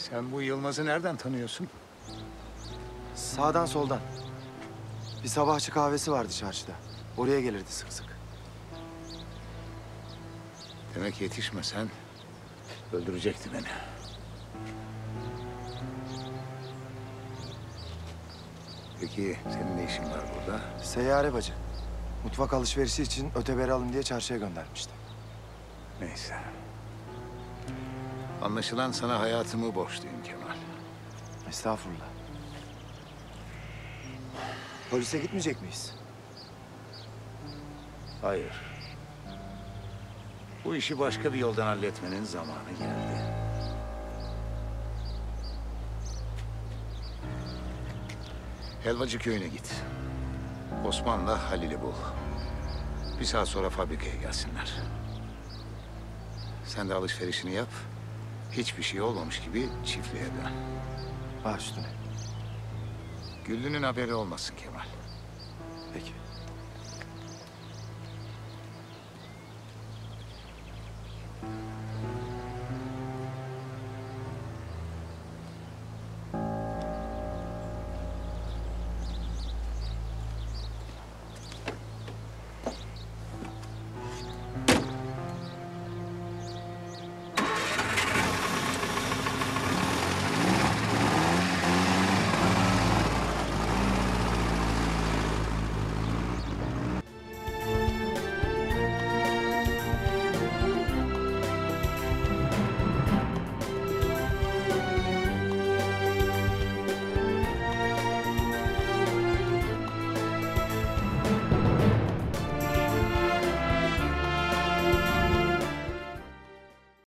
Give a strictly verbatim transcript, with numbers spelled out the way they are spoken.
Sen bu Yılmaz'ı nereden tanıyorsun? Sağdan soldan. Bir sabahçı kahvesi vardı çarşıda. Oraya gelirdi sık sık. Demek yetişmesen öldürecekti beni. Peki senin ne işin var burada? Seyyare bacı. Mutfak alışverişi için öteberi alın diye çarşıya göndermişti. Neyse. Anlaşılan sana hayatımı borçluyum Kemal. Estağfurullah. Polise gitmeyecek miyiz? Hayır. Bu işi başka bir yoldan halletmenin zamanı geldi. Helvacı köyüne git. Osman'la Halil'i bul. Bir saat sonra fabrikaya gelsinler. Sen de alışverişini yap. Hiçbir şey olmamış gibi çiftliğe dön. Baş üstüne. Güllü'nün haberi olmasın Kemal. Peki.